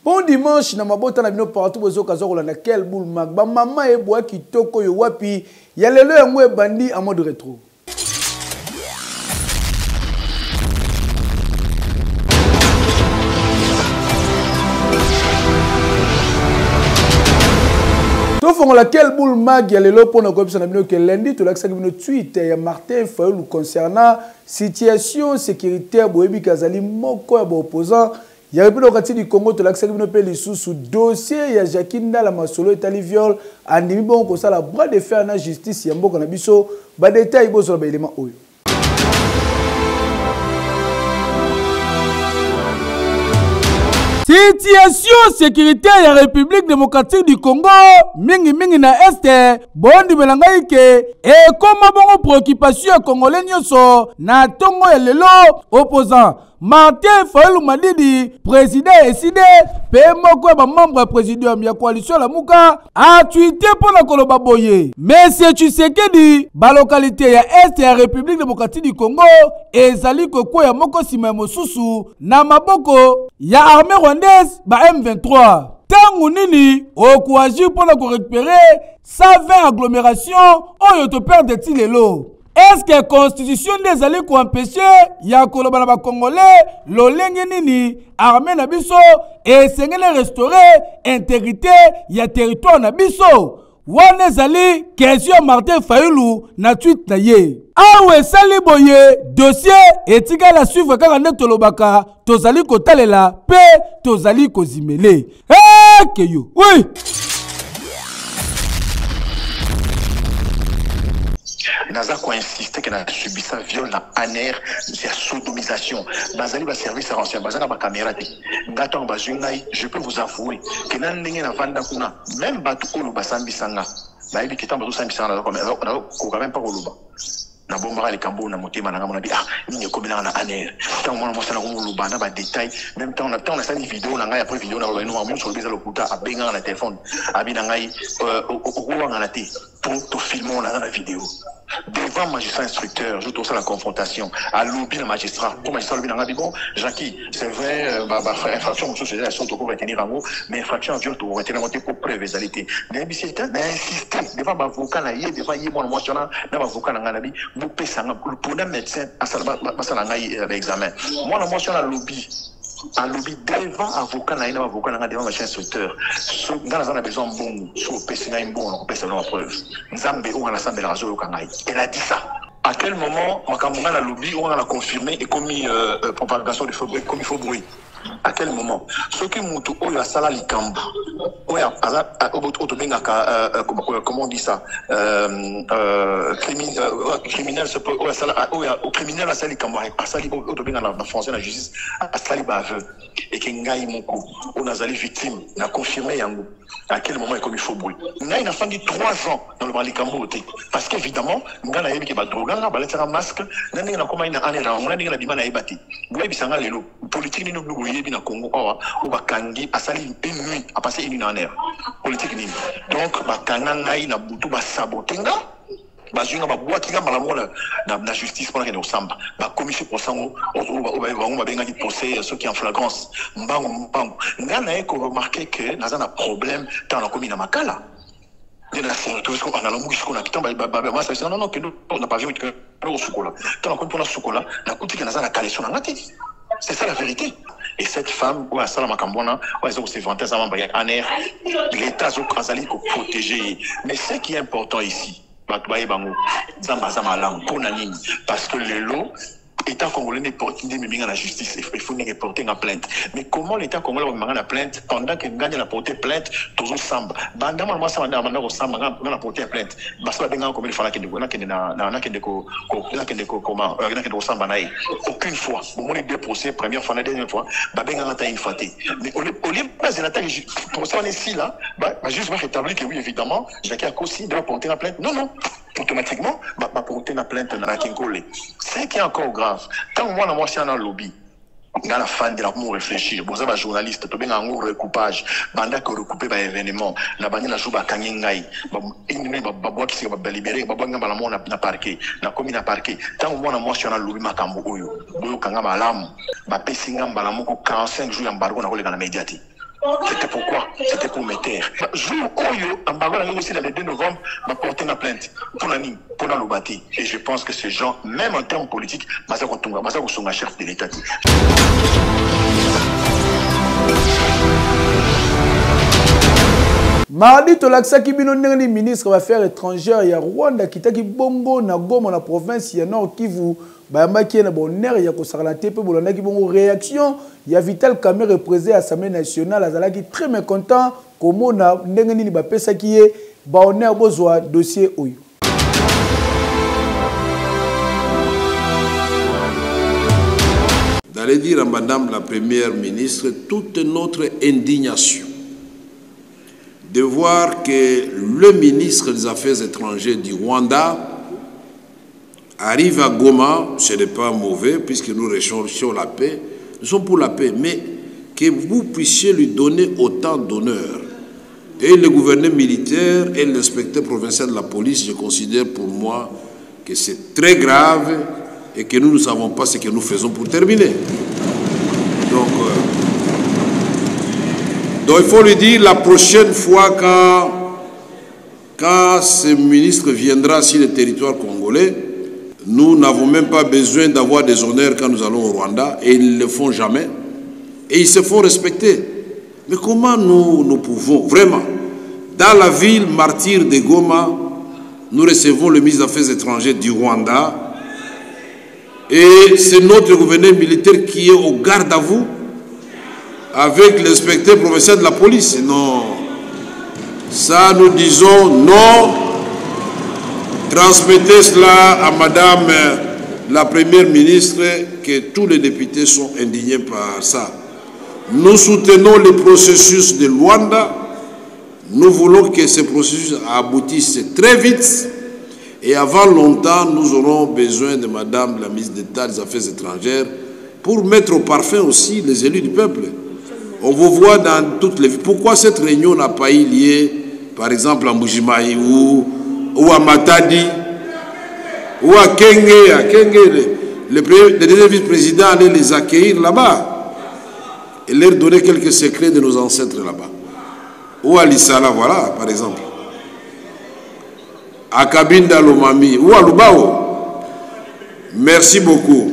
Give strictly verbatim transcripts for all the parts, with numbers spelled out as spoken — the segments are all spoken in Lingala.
Bon dimanche, na mabota na bino partout bozo kazo la quel boule mag. Ba mama e boa kitoko yo wapi. Ya lelo yango e bandi en mode rétro. To fongo la quel boule mag ya lelo pour na ko bisa na bino ke lundi to la sa bino tweet ya Martin Fayulu concernant situation sécuritaire boyebi kazali moko ya opposant. Il y a un peu du Congo, tu as accès à sous dossier, il y a Jacqueline la Masolo et Tali viol, en bon comme ça la bras de fer en justice, il y a un bon canabiso, bas détail, il y a un élément. Situation sécuritaire de la République démocratique du Congo, mingi mingi na este, bondi belangaike, et comment bon préoccupation congolais nyoso, na tongo et lelo, opposant. Martin Fayulu Madidi, président et sidé, P M O membre président de la coalition la Mouka, a tweeté pour la Koloba Boye. Mais c'est Tshisekedi, ba localité ya Est ya République démocratique du Congo, et Zali Koko ya Moko Simemo Susu, na Maboko, ya armée rwandaise, ba M vingt-trois. Tangu nini, au courageux pour la récupérer, cent vingt agglomérations, on y te perd de Tilelo. Est-ce que la constitution des alliés qui empêché ya koloba na congolais lolenge nini armée na biso et sengele restaurer intégrité ya territoire na biso wana zali question Martin Fayulu na tweet na ye awe sali boye dossier etika la suivre kaka nde tolobaka tozali kotalela pe tozali kozimele eh keyo oui. Naza ko insisté que na subi sa viol na aner ya sodomisation bazali ba service renseignement bazana ba caméra te ngato bazungai je peux vous avouer que na ndenge na vanda kuna même batu ko luba sambisanga ba ibi kitamba to sambisanga na ko ko quand même pas ko luba na bomba les kambo na motema na ngamona bi ah ninye komela na aner tant moi moi ça na ko luba na ba détail même temps na temps na sali vidéo na ngai après vidéo na ba no mo so bizalo kuta abenga na téléphone abi na ngai au ko na te to filmer na na vidéo devant magistrat instructeur, je trouve ça la confrontation. À l'oubli le magistrat, pour magistrat l'oubli n'a bon, Jackie, c'est vrai, bah bah infraction, je sais la sorte pour retenir en haut, mais infraction viol pour retenir en pour prévésalité. Mais c'est d'insister devant l'avocat là, il devant il mon mentionnant, devant l'avocat là nganabi, vous payez ça pour un médecin à ça ça là l'examen. Moi la mention à l'oubli. À lobby devant avocat na ina avocat na devant machin instructeur so ngana na besoin bon so pesi na bon on peut se donner preuve nzambe on a sambe la razo yokangai elle a dit ça à quel moment makamuna na lobby on a confirmé et commis euh, propagation de faux bruit comme il faut bruit à quel moment ce qui mutu oyo asala likambo oyo aza otobenga ka comment on dit ça euh euh criminel se peut oyo asala oyo au criminel asala likambo asali otobenga na français la justice asali ba aveu et que ngai moko on azali victime na confirmé yango à quel moment comme il faut bruit ngai na fandi trois ans dans le likambo parce qu'évidemment ngana yebi ke ba droga na ba letera masque na ninga na koma ina anera on na ninga na bimana yebati boyebi sanga lelo politique ni no na Congo ou bakangi asali une nuit a passé une nuit en air politique ni donc bakanga ngai na butu ba sabotenga bazunga ba bwa kinga malamu na na justice pour que samba ba commission pour sango o ba benga di procès ceux qui en flagrance mbango mbango ngana eko remarquer que naza na problème dans la commune na makala de la tout ce qu'on a la mouche qu'on a kitamba ba moi ça non non que on n'a pas vu que au chocolat tant qu'on pour la chocolat la kuti que naza na calation na ngati. C'est ça la vérité. Et cette femme, ouais, ça la macambona, ouais, ils ont aussi vanté ça, l'État a protéger. Mais ce qui est important ici, parce que le lot, l'État congolais n'est pas mis à la justice, il faut les porter en plainte. Mais comment l'État congolais va la plainte pendant qu'il gagne la portée plainte, toujours samba. Bandama, moi, ça m'a demandé au samba, on a porté plainte. Parce que la benga, comme il fallait qu'il y ait aucune fois. Au moins, les deux procès, première fois, la deuxième fois, la benga a été faté. Mais au lieu de l'attaque, pour ça, on est ici, là, juste va rétablir que oui, évidemment, Jacques Akossi doit porter la plainte. Non, non. Automatiquement, va porter la plainte dans la Kinkole. C'est qui est encore grave. Tant que moi, moi, je suis dans le lobby, dans la fin de la pour réfléchir, bon, ça va journaliste, tu bien un gros recoupage, banda que recouper par événement, la bannière la joue à Kangingai, une nuit, babois qui s'est libéré, babois n'a pas la mort n'a parqué, n'a commis n'a parqué. Tant que moi, moi, je suis dans le lobby, ma cambo, oyo, oyo, kanga malam, ba pessinga, balamoko, quarante-cinq jours, embargo, n'a pas les médiatique. C'était pourquoi? C'était pour me taire. Jour Oyo, en Bagola, aussi le deux novembre, m'a porté ma plainte pour la pour la Lobati. Et je pense que ces gens, même en termes politiques, Masako Tunga, Masako sont ma chef de l'État. Mardi tolaksaki bino ndenge ministre des Affaires étrangères ya Rwanda kitaki bongo na Goma na province ya Nord Kivu bayambaki na bonheur ya kosakala te pe bolondaki bongo réaction ya Vital Kamerhe président à l'Assemblée nationale azalaki très mécontent komona ndenge nini bapesaki ye ba honneur bozwa dossier oyo. D'aller dire à Madame la Première ministre toute notre indignation de voir que le ministre des Affaires étrangères du Rwanda arrive à Goma, ce n'est pas mauvais puisque nous recherchons la paix, nous sommes pour la paix, mais que vous puissiez lui donner autant d'honneur. Et le gouverneur militaire et l'inspecteur provincial de la police, je considère pour moi que c'est très grave et que nous ne savons pas ce que nous faisons pour terminer. Donc, euh, donc il faut lui dire la prochaine fois quand, quand ce ministre viendra sur le territoire congolais, nous n'avons même pas besoin d'avoir des honneurs quand nous allons au Rwanda et ils ne le font jamais et ils se font respecter. Mais comment nous, nous pouvons vraiment, dans la ville martyre de Goma, nous recevons le ministre des Affaires étrangères du Rwanda et c'est notre gouverneur militaire qui est au garde à vous avec l'inspecteur provincial de la police. Non, ça nous disons non. Transmettez cela à Madame la Première ministre, que tous les députés sont indignés par ça. Nous soutenons le processus de Luanda. Nous voulons que ce processus aboutisse très vite. Et avant longtemps, nous aurons besoin de Madame la ministre d'État des Affaires étrangères pour mettre au parfum aussi les élus du peuple. On vous voit dans toutes les villes. Pourquoi cette réunion n'a pas eu lieu, par exemple, à Mbujimayi ou, ou à Matadi ou à Kenge? À Kenge, le, le, le deuxième vice-président allait les accueillir là-bas et leur donner quelques secrets de nos ancêtres là-bas. Ou à Lissala, voilà, par exemple. À Kabinda Lomami ou à Lubao. Merci beaucoup.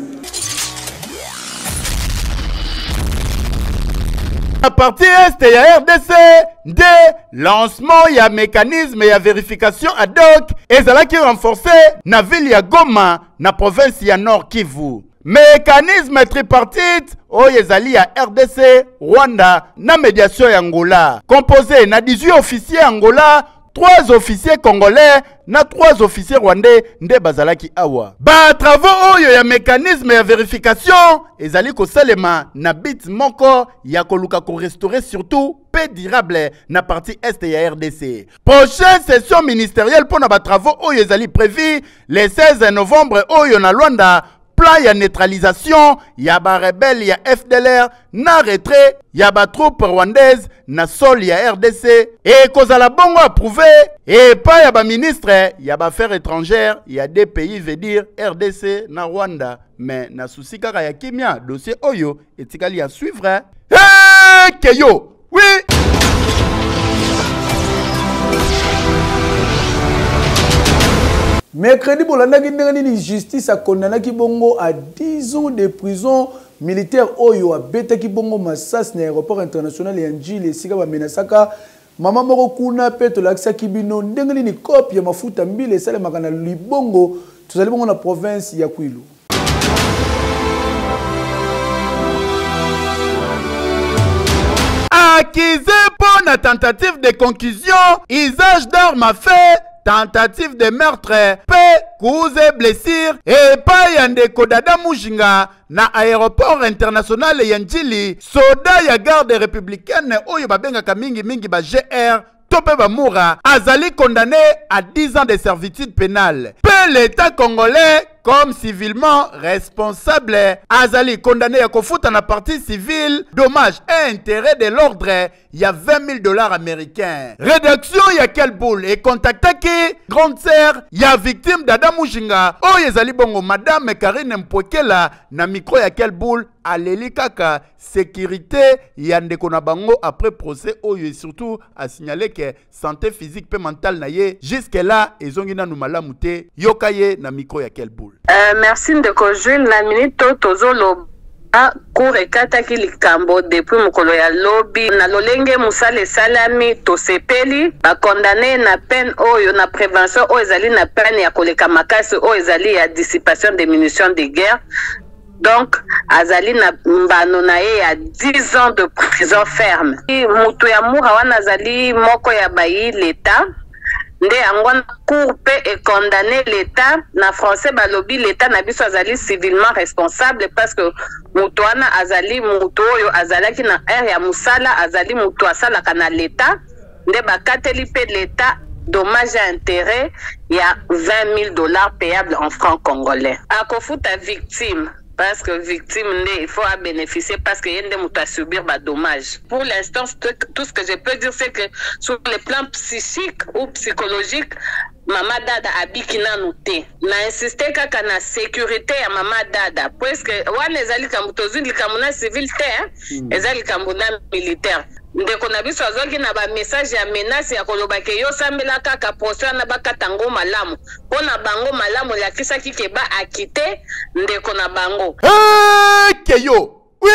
À partir est ya R D C, de lancement ya mécanisme ya vérification ad hoc ezalaki renforcé na ville ya Goma na province ya Nord Kivu. Mécanisme tripartite oyo ezali ya R D C, Rwanda na médiation ya Angola. Composé na dix-huit officiers Angola, trois officiers congolais na trois officiers rwandais nde bazalaki awa. Ba travaux oyo ya mécanisme ya vérification ezali kosalema na bit moko ya koluka ko restaurer surtout paix durable na partie est ya R D C. Prochaine session ministérielle pour na ba travaux oyo ezali prévu le seize novembre oyo na Luanda. Plan ya neutralisation ya ba rebelle ya F D L R na retrait ya ba troupe rwandaise na sol ya R D C et kozala bongo approuvé et pas ya ba ministre ya ba affaires étrangères ya des pays veut dire R D C na Rwanda mais na souci kaka ya kimia dossier oyo etikali ya suivre. Hey, keyo oui. Mercredi, Bolandaki Ndengani justice a condamné Kibongo à dix ans de prison militaire Oyo a bêta Kibongo Massas na aéroport international ya Njili esika ba menasaka mama moko kuna peto laksa Kibino Ndengani ni copie ya mafuta mbili esale makana libongo tuzali bongo na province ya Kwilu. Accusé pour la tentative de concussion, usage d'armes à feu, tentative de meurtre, paix, cause et blessure, et pas yande kodada mujinga na aéroport international Yanjili, soda ya garde républicaine oyo babenga kamingi mingi ba G R, Topé Bamoura, azali condamné à dix ans de servitude pénale. Peu l'État congolais comme civilement responsable, azali condamné à kofuta na partie civile, dommage et intérêt de l'ordre, il y a vingt mille dollars américains. Rédaction ya quel boule et contactaki grande sœur ya victime d'Adam Mujinga. Oh yezali bongo madame Karine Mpwekela na micro ya quel boule aleli kaka sécurité ya ndeko na bango après procès oyo, et surtout a signalé que santé physique pe mentale na ye jusque là ezongi na malamu te. Yokaye na micro ya Quelle Boule. Euh, merci ndeko Jules, na minute tozolo cour ekataki likambo depuis mokolo ya lobi na lolenge musale salami tosepeli ba condamné na peine oyo na prévention oyo ezali na peine ya koleka makasi oyo ezali ya dissipation des munitions de guerre. Donc azali na mbano na ye ya dix ans de prison ferme. Mutu ya mura wana azali moko ya bayi l'État. Nde angwana cour pe et condamné l'État na français balobi l'État na biso azali civilement responsable parce que mutu wana azali mutu oyo azalaki na aire ya musala azali mutu asalaka na l'État. Nde bakateli pe l'État dommage à intérêt il y a vingt mille dollars payables en francs congolais. Akofuta victime parce que victime il faut bénéficier parce qu'il y a des gens à subir des dommages. Pour l'instant, tout ce que je peux dire, c'est que sur le plan psychique ou psychologique, Mama Dada abiki na noté. Na insisté kaka na sécurité ya Mama Dada. Parce que wana ezali kamutozuni likamuna civil te, ezali kamuna militaire. Ndeko na biso azoki na ba message ya menace ya koloba ke yo sambela kaka poso na bakatango malamu. Pona bango malamu la kisa kike ba akite ndeko na bango. Eh keyo. Oui.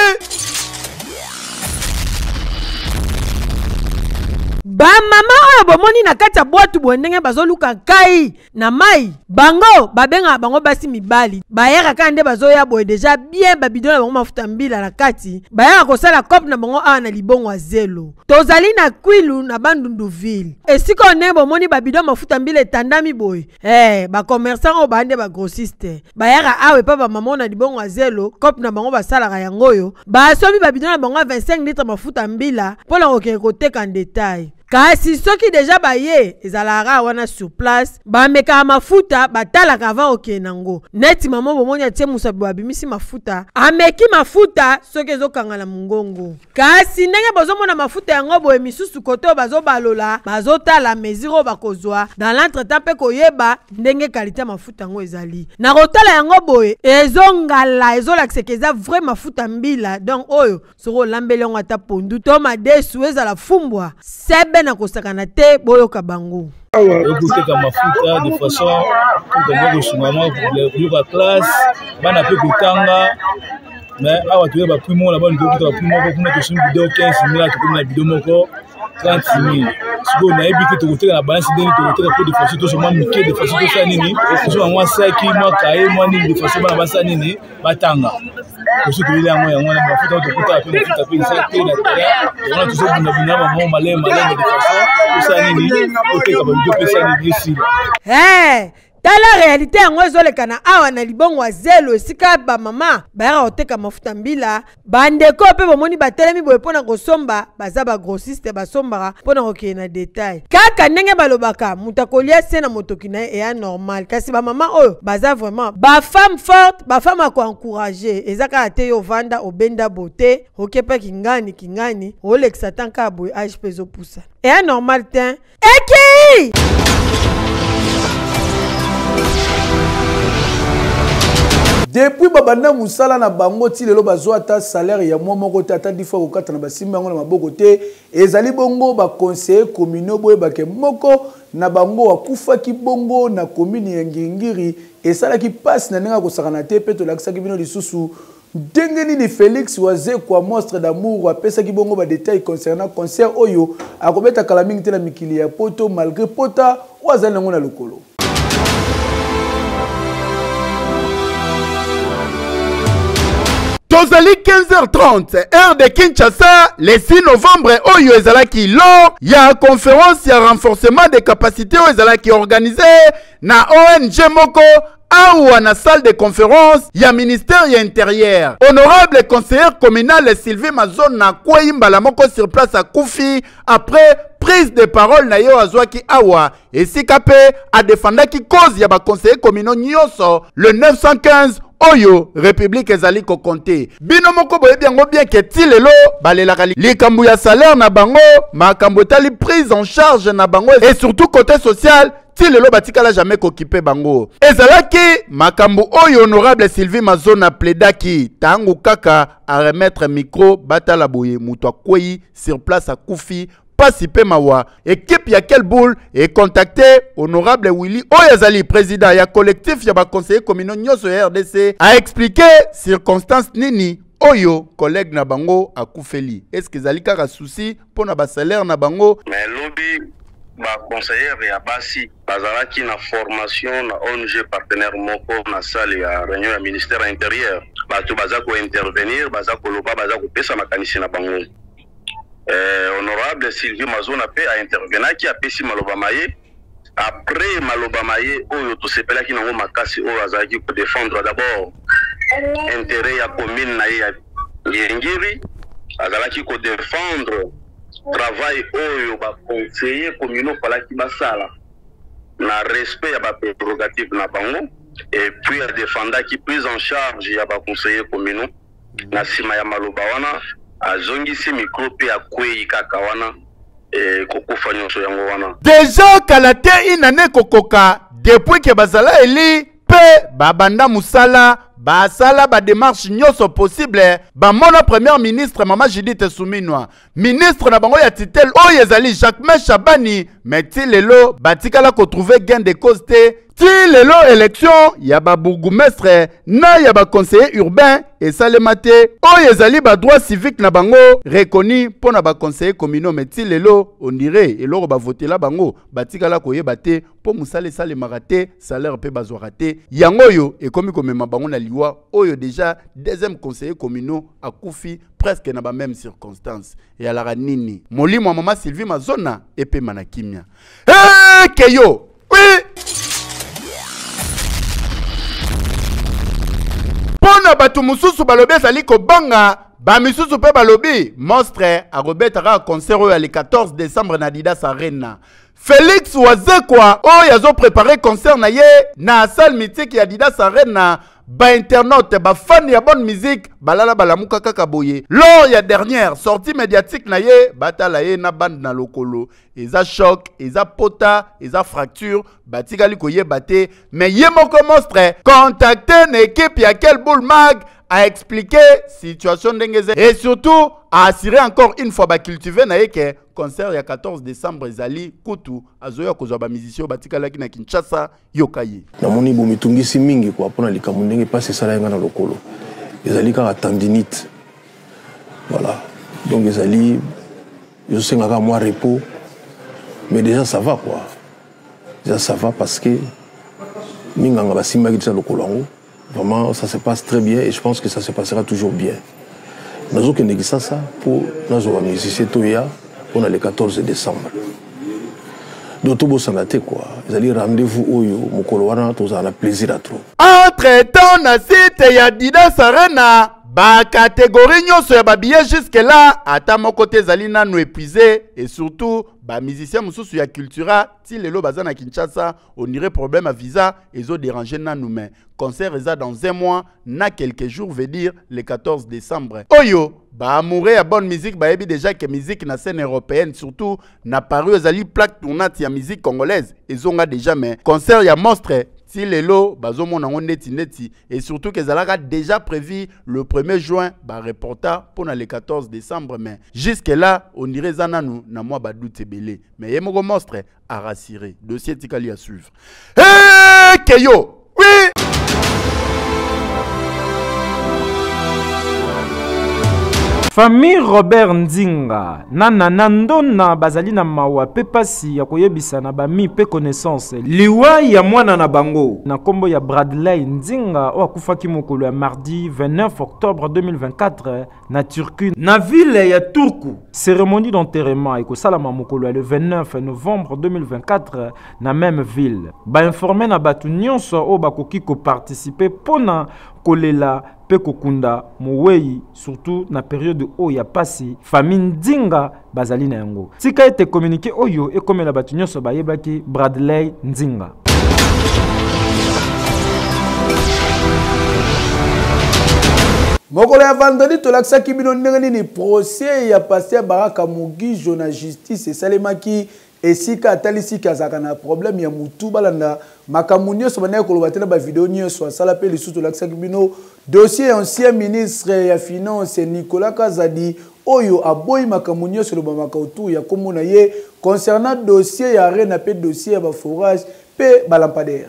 Ba mama oyo bomoni na kati ya boatu bondenge bazoluka kai na mai bango babenga bango basi mibali bayaka ka nde bazoya boye deja bien babidon na bango mafuta mbila na kati bayaka kosala cop na bango awa na libongo zelo tozali na Kwilu na Bandunduville esika one bomoni babidon mafuta mbila etandami boye eh ba commerçant o bande ba grossiste bayaka awe pa ba mama na libongo zelo cop na bango basalaka yangoyo basomi babidon na bango vingt-cinq litres mafuta mbila pona kokeke koteka en détail. Kasi soki deja baye ezalara wana sur place bameka mafuta batalaka avant oke nango neti mama bomoni atie musabi babimisi mafuta ameki mafuta soki ezokanga na mungongo kasi ndenge bozomona mafuta yango boye misusu koto bazobalola bazotala mesure bakozwa dans l'entretemps pe koyeba ndenge qualité mafuta yango ezali na kotala yango boye ezongala ezolakiseka eza vrai mafuta mbila donc oyo soko lambeli yango ata pondu to madesu ezala fumbwa sebe na kosakana te boyoka bango ekuteka mafuta de façon tout le changement pour la classe bana pe kutanga mais awa tuye ba primo la bonne de ba primo ko kuna to shimbi do quinze mille to kuna bidon moko trente mille siko na ebiki to kuteka na balance deni to kuteka pour de façon to seulement mike de façon to ça nini so mwa saki mwa kae mwa nini de façon bana basa nini batanga aussi que les moyens on a mafuta to kuta pe mafuta pe ça te na terre on a toujours bina bina mama malé malé de façon to ça nini kuteka ba bidon pe ça nini ici eh tala réalité yango ezoleka na awa na libongo zelo esika ba mama bayaka koteka mafuta mbila bandeko pe bomoni batelemi boye mpona kosomba baza ba grossiste basombaka mpona kokeye na détail kaka ndenge balobaka mutu akolia se na motoki na ye eya normal kasi ba mama oyo baza vraiment ba femme forte ba femme ako encourager eza kaka te yo vanda obenda bote okepa kingani kingani olekisa tanka boye age pe ezopusa eya normal te eki depuis babanda musala na bango ti lelo bazwa ata salaire ya mwa moko te ata dix fois kokata na basimba yango na maboko te ezali bongo ba conseiller communaux boye bake moko na bango akufaki bongo na commune ya Ngingiri esalaki passe na ndenge kosakana te pe tolakisaki bino lisusu ndenge nini Félix waze kwa monstre d'amour apesaki bongo ba détails concernant concert oyo akobeta kala mingi te na mikili ya poto malgré pota wazali nango na lokolo. Tozali quinze heures trente, heure de Kinshasa, le six novembre, Oyo ezalaki lors, il y a une conférence, il y a un renforcement des capacités, Oyo ezalaki organisé, na O N G Moko, à la salle de conférence, il y a ministère y intérieur. Honorable conseiller communal Sylvie Mazon na Kouimba la Moko sur place à Koufi, après prise de parole na yo azwaki awa et si kapé a défendu qui cause y a ba conseiller communal nyoso le neuf cent quinze oyo république ezali ko compter bino moko boye bien bien que ti lelo balelaka likambo ya salaire na bango makambo tali prise en charge na bango et surtout côté social ti lelo batikala jamais kokipe bango ezalaki makambo oyo honorable Sylvie Mazona plaidaki tangu kaka à remettre micro batala boye mutu akwei sur place akufi pasi pe mawa équipe ya quel boule et contacté honorable Willy Oyazali président ya collectif ya ba conseiller communaux nyonso ya R D C a expliqué circonstances nini oyo collègue na bango akufeli est-ce que zali kaka souci pona ba salaire na bango mais lobby ba conseiller ya basi bazalaki na formation na O N G partenaire moko na salle ya réunion ya ministère intérieur bato baza ko intervenir baza ko loba baza ko pesa makanisi na bango. Euh, honorable Sylvie Mazona pe a intervenu qui a pesi maloba maye après maloba maye oyo to sepela ki nango makasi oyo azaki ko défendre d'abord intérêt ya commune na ya Ngiri azalaki ko défendre travail oyo ba conseiller communaux fala ki basala na respect ya ba prérogative na bango et puis a défendre qui prise en charge ya ba conseiller communaux na sima ya maloba wana azongisi micro pe akwei kaka wana e kokufa nyonso yango wana déjà kalate inane kokoka depuis que bazala eli pe babanda musala basala ba démarche nyonso possible ba mona premier ministre mama Judith Suminwa ministre na bango ya titel oyo ezali Jacques Chabani meti lelo batikala ko trouver gain de cause te ti lelo élection ya ba bourgmestre na ya ba conseiller urbain et salemate oyo ezali ba droit civique na bango reconnu pona ba conseiller communaux meti lelo on dirait eloko ba voter la bango batikala koyeba te po musale sale marate salaire pe bazwa te yango yo ekomi komema bango na liwa oyo déjà deuxième conseiller communaux akufi presque na ba même circonstance et ala nini molimo mama Sylvie Mazona epe manakimia eh keyo oui pona batu mususu balobi ezali kobanga ba misusu pe balobi monstre a robetara concert oyo le quatorze décembre na Adidas Arena Félix Wazekwa oyo azo préparé concert na ye na salle mythique ya Adidas Arena ba internaute ba fan ya bonne musique balala balamuka kaka boye lors ya dernière sortie médiatique na ye batala ye na bande na lokolo eza choc eza pota eza fracture batikali koyeba te mais ye moko monstre contacter une équipe ya quel boule mag a expliqué situation d'engeze et surtout a assuré encore une fois ba cultiver na ye que concert ya quatorze décembre ezali kutu azoya kozwa ba musicien batikala ki na Kinshasa yokaye na moni bo mitungisi mingi kwa pona likamu ndenge passe sala yanga na lokolo ezali ka tendinite voilà donc ezali je sais nga moi repos mais déjà ça va quoi déjà ça va parce que minga nga basimba ki tsa lokolo ngo vraiment ça se passe très bien et je pense que ça se passera toujours bien nazo ke ndekisa ça pour nazo ba musicien toya on a le quatorze décembre. D'autres sanate quoi. Ils allaient rendez-vous oyo mukolo wana toza na plaisir à trop. Entre temps na site ya Adidas Arena ba catégorie nyonso ya ba billet jusque là ata moko te zali nanu épuisé et surtout ba musicien mususu ya cultura ti lelo baza na Kinshasa on dirait problème à visa ezo déranger nanu mais concert eza dans un mois na quelques jours veut dire le quatorze décembre. Oyo ba amoureux ya bonne musique ba yebi déjà que musique na scène européenne surtout na paru ezali plaque tournante ya musique congolaise ezonga déjà mais concert ya monstre si lelo bazomo nango neti neti et surtout que zalaka déjà prévu le premier juin ba reporta pour le quatorze décembre mais jusque là on dirait zananu na moi ba doute belé mais yemoko monstre a rassuré dossier tikali à suivre. Hey Keyo oui famille Robert Nzinga nana nandona bazali na mawa pe pasi ya koyebisa na bami pe connaissance liwa ya mwana na bango na kombo ya Bradley Nzinga o akufaki mokolo ya mardi vingt-neuf octobre deux mille vingt-quatre na Turquie na ville ya Turku. Cérémonie d'enterrement eko salama mokolo ya le vingt-neuf novembre deux mille vingt-quatre na même ville. Ba informé na batu nyonso o bakoki ko participer pona kolela pe kokunda mowei surtout na période o ya pasi famille Nzinga bazali na yango tika ete communiqué oyo ekomela batu nyonso bayebaki Bradley Nzinga. mokolo ya vendredi tolakisaki bino ndenge nini procès ya pasteur Baraka Mugijo na justice esalemaki esika atalisi kazaka na problème ya mutu balanda makambo nyonso banaye koloba te na bavideo nyonso asala mpe lisusu tolakisaki bino dossier ya ancien ministre ya finance Nicolas Kazadi oyo aboyi makambo nyonso lobamaka autour ya kombo na ye concernant dossier ya arena mpe dossier ya baforage mpe balampadaire.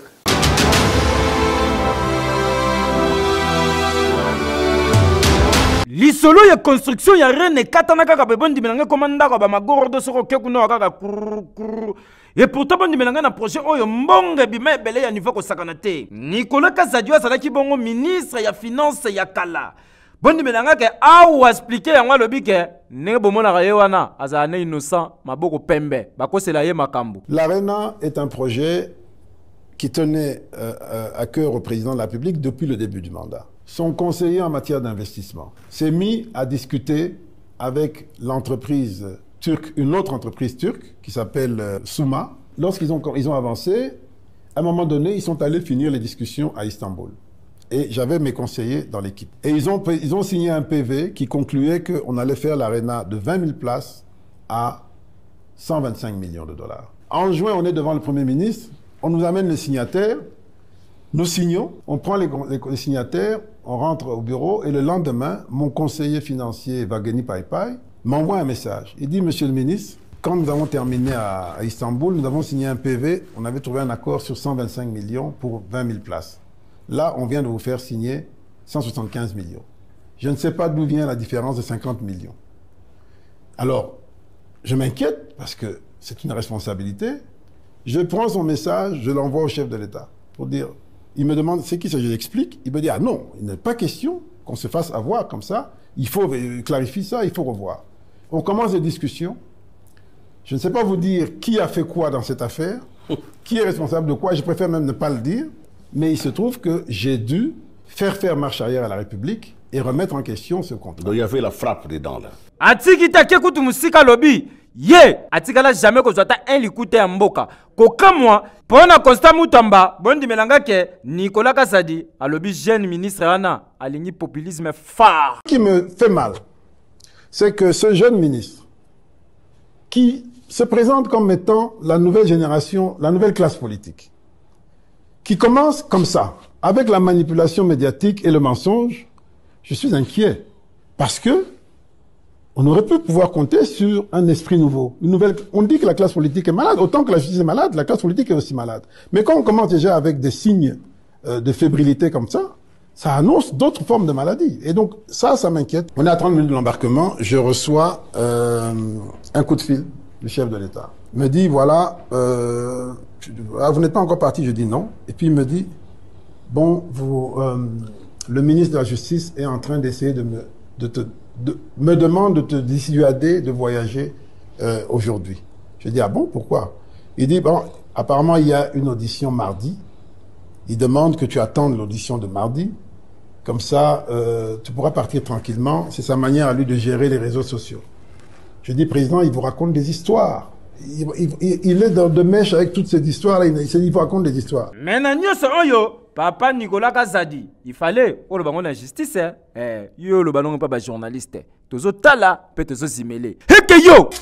Lisolo ya construction ya rene katana kaka pe bondi melanga komanda ko ba magordo soko kekuno kaka kur et pourtant bondi melanga na projet oyo mbonge bima ebele ya niveau ko sakana te. Nicolas Kazadi azalaki bongo ministre ya finance ya kala. Bondi melanga ke awa expliquer yango lobi ke ne bomona ka yewana azana innocent maboko pembe bakosela ye makambo. L'Arena est un projet qui tenait euh, à cœur au président de la République depuis le début du mandat. Son conseiller en matière d'investissement s'est mis à discuter avec l'entreprise turque, une autre entreprise turque qui s'appelle euh, Souma. Lorsqu'ils ont, ils ont avancé, à un moment donné, ils sont allés finir les discussions à Istanbul. Et j'avais mes conseillers dans l'équipe. Et ils ont, ils ont signé un P V qui concluait qu'on allait faire l'Arena de vingt mille places à cent vingt-cinq millions de dollars. En juin, on est devant le Premier ministre, on nous amène les signataires, nous signons, on prend les, les, les signataires, on rentre au bureau et le lendemain, mon conseiller financier Vageni Paipai m'envoie un message. Il dit, monsieur le ministre, quand nous avons terminé à, à Istanbul, nous avons signé un P V, on avait trouvé un accord sur cent vingt-cinq millions pour vingt mille places. Là, on vient de vous faire signer cent soixante-quinze millions. Je ne sais pas d'où vient la différence de cinquante millions. Alors, je m'inquiète parce que c'est une responsabilité. Je prends son message, je l'envoie au chef de l'État pour dire... Il me demande, c'est qui ça? Je l'explique. Il me dit, ah non, il n'est pas question qu'on se fasse avoir comme ça. Il faut clarifier ça, il faut revoir. On commence des discussions. Je ne sais pas vous dire qui a fait quoi dans cette affaire, qui est responsable de quoi, je préfère même ne pas le dire. Mais il se trouve que j'ai dû faire faire marche arrière à la République et remettre en question ce contrat. Donc il y avait la frappe dedans là. Atikita kekutu musika lobby. Ye, atikala jamais ko zota un likute ya mboka. Koka moi, pona Constant Mutamba, bondi melanga ke Nicolas Kazadi, a lobby jeune ministre ana, aligni populisme phare. Ce qui me fait mal, c'est que ce jeune ministre, qui se présente comme étant la nouvelle génération, la nouvelle classe politique, qui commence comme ça, avec la manipulation médiatique et le mensonge, je suis inquiet. Parce que on aurait pu pouvoir compter sur un esprit nouveau. Une nouvelle... On dit que la classe politique est malade. Autant que la justice est malade, la classe politique est aussi malade. Mais quand on commence déjà avec des signes euh, de fébrilité comme ça, ça annonce d'autres formes de maladies. Et donc, ça, ça m'inquiète. On est à trente minutes de l'embarquement. Je reçois euh, un coup de fil du chef de l'État. Il me dit, voilà, euh, vous n'êtes pas encore parti. Je dis non. Et puis il me dit, bon, vous, euh, le ministre de la Justice est en train d'essayer de me... De te, de, me demande de te dissuader de voyager euh, aujourd'hui. Je dis, ah bon, pourquoi? Il dit, bon, apparemment, il y a une audition mardi. Il demande que tu attendes l'audition de mardi. Comme ça, euh, tu pourras partir tranquillement. C'est sa manière à lui de gérer les réseaux sociaux. Je dis, président, il vous raconte des histoires. Il, il, il est dans de mèche avec toutes ces histoires-là. Il, il vous raconte des histoires. Mais Nanyo, Papa Nicolas Kazadi, il fallait, oh le bangon la justice, eh, yo le bangon pas ba journaliste, tozo tala, peut tozo zimele. Heke yo!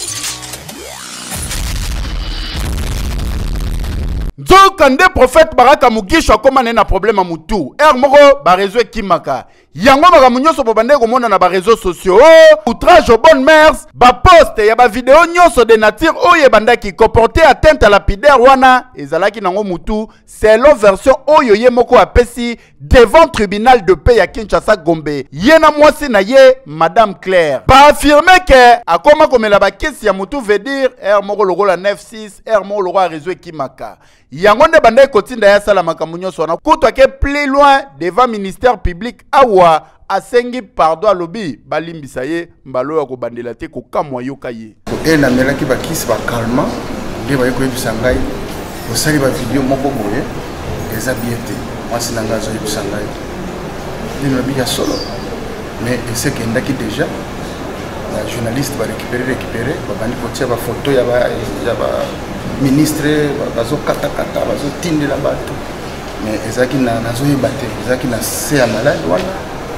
Donc, quand des prophètes Baraka Mugijo a comme un problème à Moutou, er moko ba réseau Kimaka. Yango ba munyoso bobande ko mona na ba réseaux sociaux. Outrage aux bonnes mœurs, ba poste ya ba vidéo nyonso de nature oye banda ki comporter atteinte à lapidaire wana ezalaki nango Moutou, selon version oyo ye moko apesi devant tribunal de paix ya Kinshasa Gombe. Yena mwasi na ye Madame Claire. Ba affirmer que akoma komela ba kesi ya Moutou veut dire er moko logo la neuf six, er moko logo a réseau Kimaka. Yango nde banda kotinda ya sala makambo nyonso wana kutwa ke plus loin devant ministère public awa asengi pardon alobi balimbisa ye mbalo ya kobandela te kokamwa yoka ye e na melaki bakisi ba calmant nde baye koyebisa ngai osali ba video moko boye eza bien te mwasi na ngai azoyebisa ngai nde nabi ya solo mais ese kendaki déjà la journaliste ba récupérer récupérer babandi kotia ba photo ya ba ya ba ministre bazo kata kata bazo tindela bato mais ezaki na nazo yebate ezaki na se ya malade wana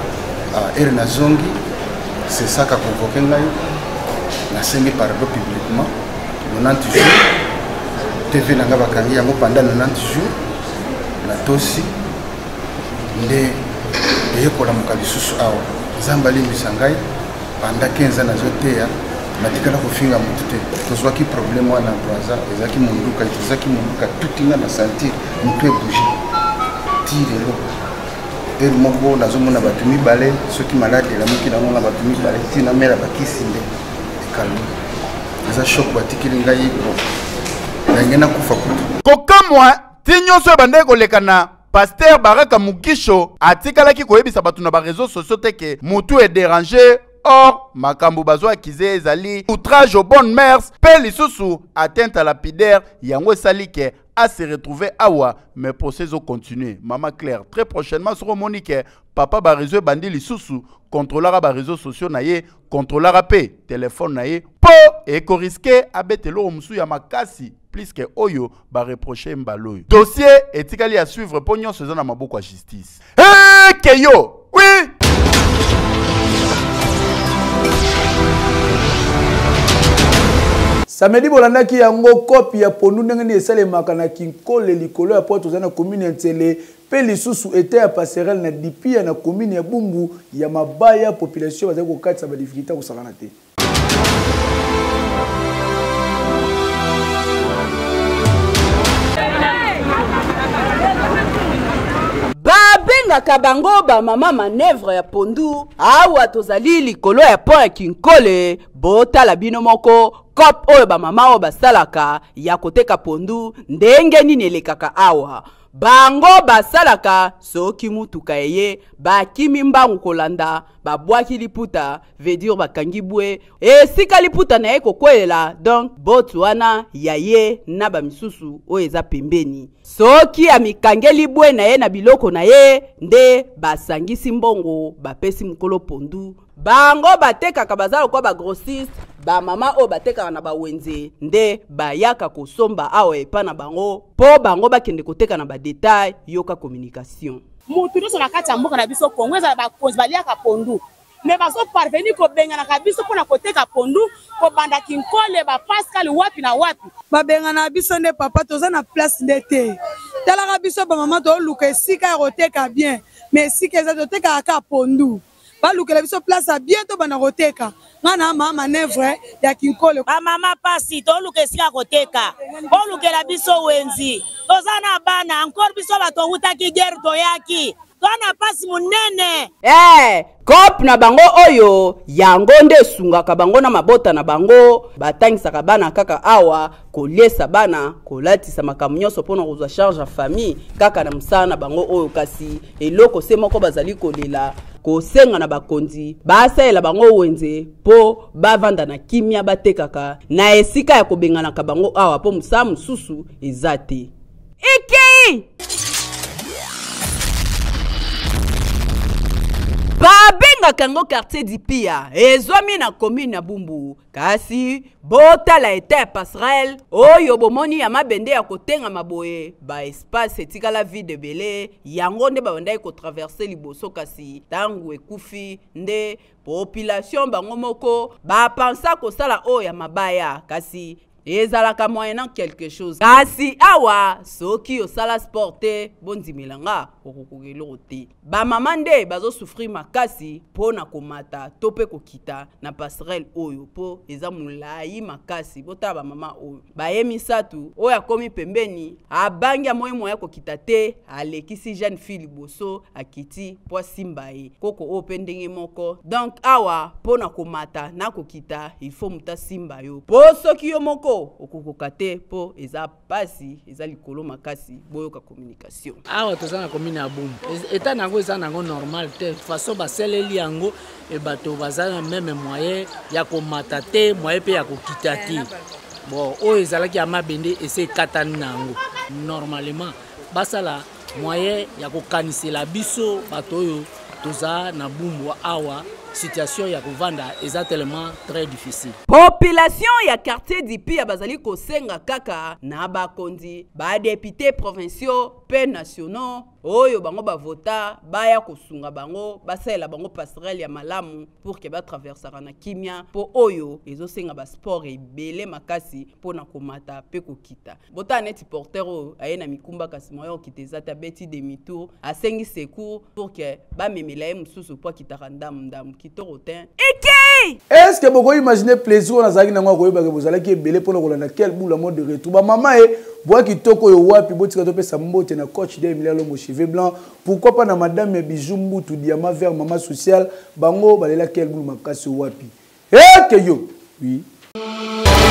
ere nazongi c'est ça qu'a convoqué ngai nasengi pardon publiquement quatre-vingt-dix jours T V nanga bakangi yango pendant quatre-vingt-dix jours natosi nde eyekola moka lisusu awa nzambe alimbisa ngai pendant quinze ans nazoteya natikala kofinga motu te tozwaki problème wana braza ezalaki monduka ezalaki monduka tutinga na sentir motu ebouge ti lelo ere moko nazomona bato mibale soki malade elamoki namona bato mibale ntina mera bakisi nde ekalmi eza shok batikili ngai nange nakufa kutu kokamwa ti nyonso ebandaki koleka na Pasteur Baraka Mukisho atikalaki koyebisa bato na ba réseaux sociaux te ke mutu est dérangé. Or, makambo bazwa kize ezali outrage aux bonnes mœurs, pe lisusu atteinte à lapidaire, yango salike à se retrouver awa, mais procès au continuer. Maman Claire, très prochainement sur Monique, papa ba réseau bandi lisusu, contrôlera ba réseaux sociaux naye, contrôlera pe téléphone naye, po et ko risqué abetelo musu ya makasi. Plus que Oyo va reprocher Mbaloyo. Dossier etikali à suivre pour nous faisant na maboko à justice. Eh Keyo, oui. Samedi bolandaki yango kopi ya pondu ndenge esalemaka na kinkole likolo ya poto za na commune ya Ntsele pe lisusu ete ya passerelle na dipia na commune ya Bumbu ya mabaya population bazali kokatisa ba difficulté kosakana te. babengaka bango bamama manevre ya pondu awa tozali likolo ya pont ya kinkole botala bino moko kope oyo bamama oyo basalaka ya koteka pondu ndenge nini elekaka awa bango basalaka soki mutuka eye bakimi mbangu kolanda babwaki liputa vedir bakangi bwe esika liputa na ye kokwelela donc botu wana ya ye na bamisusu oyo eza pembeni soki amikangeli bwe na ye na biloko na ye nde basangisi mbongo bapesi mukolo pondu bango batekaka bazalo kwa ba grossiste ba mama o batekaka na bawenze nde bayaka kosomba awa epa na bango po bango bakende koteka na ba détail yoka communication mutu nyonso na kati ya mboka na biso Kongo ezala bakonzi baliaka pondu me bazo parvenir kobengana na biso mpona koteka pondu kobanda kinkole ba Pascal wapi na wapi babengana na biso nde papa toza na place nde te talaka biso bamama toluka esika ya koteka bien me esika eza toteka ka pondu balukela biso place a bientôt bana koteka ngana mama manevre ya kinkole ba mama pasi toluka esika koteka olukela biso wenzi tozana bana encore biso bato hutaki guerre toyaki twana pasi munene eh kop na bango oyo yango nde sungaka bango na mabota na bango batangisaka bana kaka awa kolesa bana kolatisa makambo nyonso mpona kozwa charge ya famille kaka na msana na bango oyo kasi eloko se moko bazali kolela kosenga na bakonzi basaela bango wenze po bavanda na kimia batekaka na esika ya kobenganaka bango awa po musa mususu eza te iki babengaka yango quartier dipia ezwami na commune ya Bumbu kasi botala eta ya passerelle oyo bomoni ya mabende ya kotenga maboye ba espace etikala vide bele yango nde babandaki kotraverse liboso kasi tangu ekufi nde population bango moko bapansa kosala oyo ya mabaya kasi ezalaka moyennant quelque chose kasi awa soki osala sport te bondimilanga okokokelo te bamama nde bazosouffrir makasi mpona komata to mpe kokita na passerelle oyo mpo eza molai makasi botala bamama oyo baye misatu oyo akomi pembeni abangi amoi moya kokita te alekisi jeune fille liboso akiti mpo asimba ye koko oyo mpe ndenge moko donc awa mpona komata na kokita il faut muta simba yo mpo soki yo moko okokoka te po eza pasi eza likolo makasi boyoka communication awa toza na commune ya Bumbu eta nango eza nango normal te façon baseleli yango e bato baza na même moyen ya komata te moyen pe ya kokita te bon oyo ezalaki ya mabende ese ekatani nango normalement basala moyen ya kokanisela biso bato oyo toza na Bumbu awa situation ya kovanda eza tellement très difficile. Population ya quartier d'Ipia bazali kosenga kaka na bakonzi ba députés provinciaux pe nationaux oyo bango bavota baya kosunga bango basalela bango passerelle ya malamu pour ke batraversaka na kimia mpo oyo ezosenga basport ebele makasi mpona komata mpe kokita bota neti porter oyo aye na mikumba kasi moyo okita eza te abeti demi-tour asengi secours pour ke bamemela ye mosusu mpo akitaka ndamu ndamu kitoko te eke est ce que boko imaginer plaisir oyo nazalaki nango akoyebake bozalaki ebele mpona kolanda quel bout la mode de retour bamama ye boa kitoko oyo wapi botika topesa mbote na coach de Emilia Lombo cheveux blanc pourquoi pas na madame ya bijou mbutu diamant vert mama social bango balela quel bout makasi wapi eke yo oui